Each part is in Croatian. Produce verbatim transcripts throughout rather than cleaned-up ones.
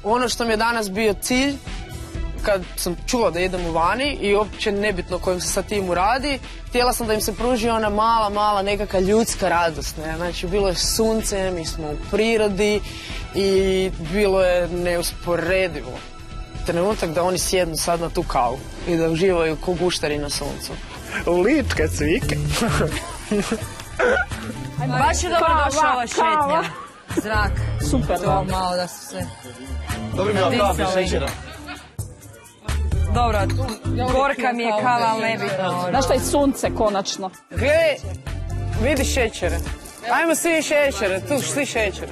Ono što mi je danas bio cilj, kad sam čula da idemo vani i uopće nebitno kojim se sa timu radi, htjela sam da im se pruži ona mala, mala nekakva ljudska radost. Ne? Znači, bilo je sunce, mi smo u prirodi i bilo je neusporedivo. Trenutak da oni sjednu sad na tu kavu i da uživaju ko guštari na suncu. Ličke cvike. Baš je dobro došla ova šetnja. Zrak. Super, to malo da su se... Dobro mi je kafe, šećera. Dobro, gorka mi je kava, ali nebitno. Znaš šta je sunce, konačno? Gle, vidi šećere. Ajmo svi šećere, tu svi šećere.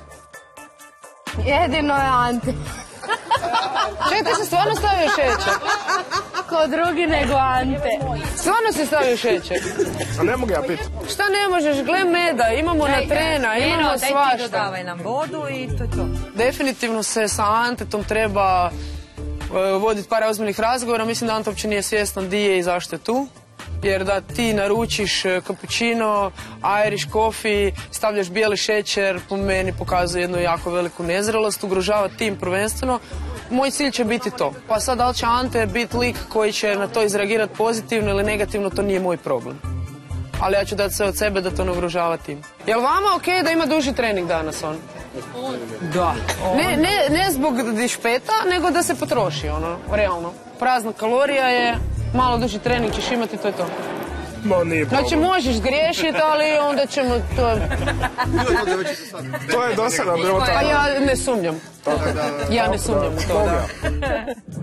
Jedino je Ante. Čekaj, ti si stvarno stavio šećer? Ko drugi nego Ante. Stvarno si stavio šećer? A ne mogu ja piti. Šta ne možeš? Gle meda, imamo na trena, imamo svašta. Daj ti dodavaj nam vodu i to je to. Definitivno se sa Antetom treba voditi par ozbiljnih razgovora. Mislim da Ante uopće nije svjestan di je i zašto je tu. Jer da ti naručiš kapućino, Irish coffee, stavljaš bijeli šećer, po meni pokazuje jednu jako veliku nezrelost, ugrožava tim prvenstveno. Moj cilj će biti to. Pa sad da li će Ante biti lik koji će na to izreagirati pozitivno ili negativno, to nije moj problem. Ali ja ću dati sve od sebe da to ne ugrožava tim. Je li vama okej da ima duži trening danas on? Da. Ne, ne, ne zbog dišpeta, nego da se potroši, ono, realno. Prazna kalorija je, malo duži trening ćeš imati, to je to. Ma nije problem. Znači možeš zgriješiti, ali onda ćemo to... To je dosadno bilo tako. Pa ja ne sumnjam. Ja ne sumnjam u to, da.